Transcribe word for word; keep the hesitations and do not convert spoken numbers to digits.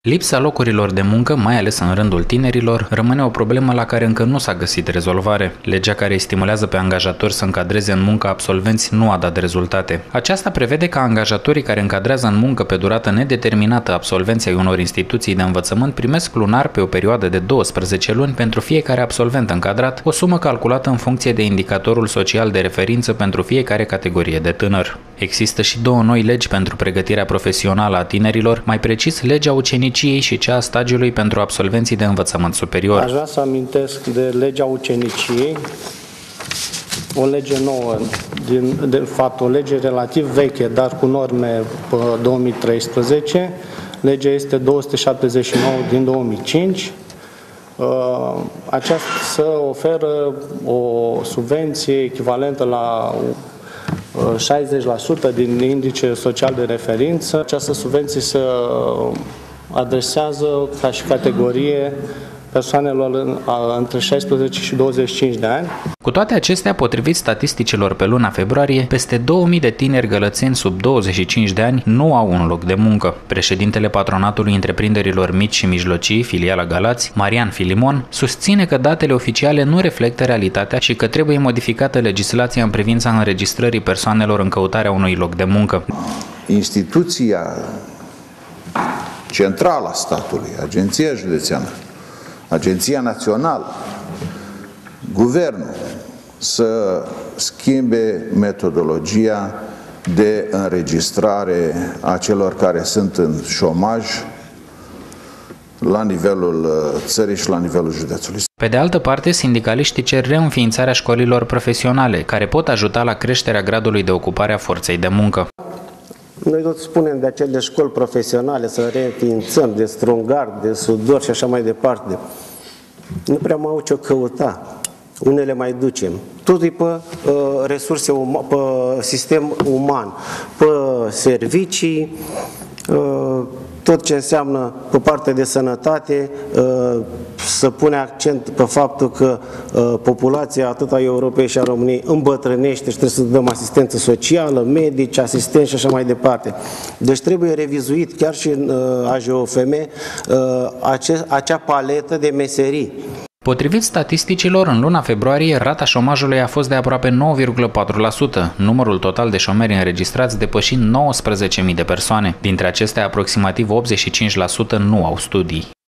Lipsa locurilor de muncă, mai ales în rândul tinerilor, rămâne o problemă la care încă nu s-a găsit rezolvare. Legea care îi stimulează pe angajatori să încadreze în muncă absolvenți nu a dat rezultate. Aceasta prevede ca angajatorii care încadrează în muncă pe durată nedeterminată absolvenții ai unor instituții de învățământ primesc lunar pe o perioadă de douăsprezece luni pentru fiecare absolvent încadrat, o sumă calculată în funcție de indicatorul social de referință pentru fiecare categorie de tânăr. Există și două noi legi pentru pregătirea profesională a tinerilor, mai precis legea uceniciei și cea a stagiului pentru absolvenții de învățământ superior. Aș vrea să amintesc de legea uceniciei, o lege nouă, din, de fapt o lege relativ veche, dar cu norme pe două mii treisprezece. Legea este două sute șaptezeci și nouă din două mii cinci. Aceasta oferă o subvenție echivalentă la șaizeci la sută din indice social de referință. Această subvenție se adresează ca și categorie persoanelor între șaisprezece și douăzeci și cinci de ani. Cu toate acestea, potrivit statisticilor pe luna februarie, peste două mii de tineri gălățeni sub douăzeci și cinci de ani nu au un loc de muncă. Președintele Patronatului Întreprinderilor Mici și Mijlocii, filiala Galați, Marian Filimon, susține că datele oficiale nu reflectă realitatea și că trebuie modificată legislația în privința înregistrării persoanelor în căutarea unui loc de muncă. Instituția centrală a statului, Agenția Județeană, Agenția Națională, Guvernul să schimbe metodologia de înregistrare a celor care sunt în șomaj la nivelul țării și la nivelul județului. Pe de altă parte, sindicaliștii cer reînființarea școlilor profesionale, care pot ajuta la creșterea gradului de ocupare a forței de muncă. Noi tot spunem de acele școli profesionale, să reînființăm, de strungari, de sudor și așa mai departe. Nu prea mai au ce-o căuta. Unele mai ducem. Totul e pe uh, resurse, uma, pe sistem uman, pe servicii, uh, tot ce înseamnă pe partea de sănătate, uh, să pune accent pe faptul că uh, populația atât a Europei și a României îmbătrânește și trebuie să dăm asistență socială, medici, asistenți și așa mai departe. Deci trebuie revizuit chiar și în uh, A J O F M uh, ace acea paletă de meserii. Potrivit statisticilor, în luna februarie, rata șomajului a fost de aproape nouă virgulă patru la sută, numărul total de șomeri înregistrați depășind nouăsprezece mii de persoane. Dintre acestea, aproximativ optzeci și cinci la sută nu au studii.